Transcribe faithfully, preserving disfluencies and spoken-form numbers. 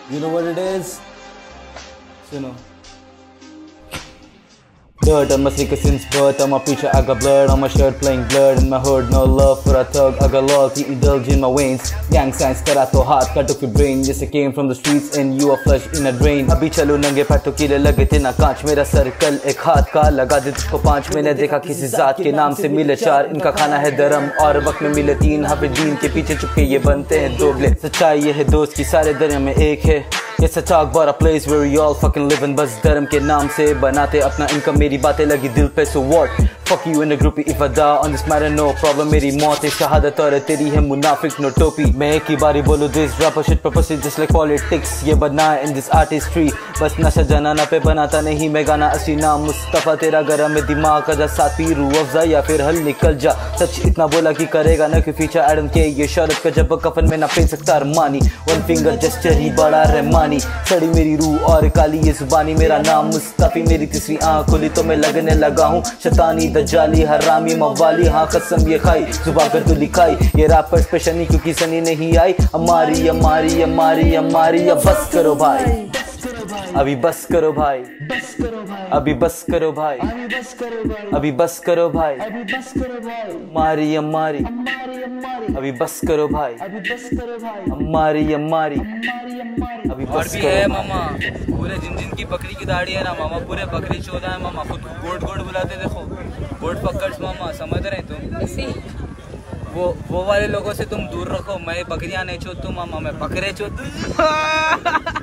You know what it is? Suno. Dirt on my sneaker since birth. On my preacher I got blood. On my shirt playing blurred. In my hood no love for a thug. I got loyalty indulged in my veins. Gang signs kara to heart cut off your brain. Yes I came from the streets and you are flush in a drain. Abhi chalu nange पैर तो कीले लगे थे ना कांच. मेरा circle एक हाथ का लगा दे तुझको पांच. मैंने देखा किसी जात के नाम से मिले चार. इनका खाना है धर्म और वक्त में मिले तीन. हाफिज़ीन के पीछे चुपके ये बनते हैं दोगले. सच्चाई ये है दोस्त की सारे दरिया में एक है. Yes I talk about a place where we all fucking living. बस धर्म के नाम से बनाते अपना इनकम. मेरी बातें लगी दिल पे so what? Fuck you in a groupie if I die on this matter no problem. मेरी मौत है शहादत और तेरी है मुनाफिक no टोपी. मैं एक ही बारी बोलूँ this rapper shit purposely just like politics. ये बनना in this artistry. बस नशा जनाना पे बनाता नहीं मैं गाना. असली नाम मुस्तफा तेरा गरम में दिमाग का जा. साथ पी रूह अफ़ज़ा या फिर हल निकल जा. सच इतना बोला कि करेगा ना कि फीचर आई डोंट केयर. ये शौहरत का जब कफन में ना पहन सकता अरमानी. वन फिंगर जेस्चर ही बड़ा रहमानी. सड़ी मेरी रूह और काली ये जुबानी. मेरा नाम मुस्तफी मेरी तीसरी आँख खुली तो मैं लगने लगा हूँ शैतानी दज्जाली हरामी मवाली. हाँ कसम ये खाई जुबान कर तू लिखाई. ये रैप पर स्पेशल नहीं क्योंकि सनी नहीं आई. हमारी हमारी हमारी हमारी अब बस करो भाई. अभी बस करो भाई. अभी बस करो भाई. अभी बस करो भाई. हमारी हमारी अभी बस करो भाई. हमारी हमारी अभी और भी है मामा. पूरे जिन जिन की बकरी की दाढ़ी है ना मामा पूरे बकरी चौदह है मामा. खुद गोड गोड बुलाते देखो. गोड पकड़ मामा समझ रहे तुम. वो वो वाले लोगों से तुम दूर रखो. मैं बकरियां नहीं चोदतू मामा मैं बकरे चोदतू.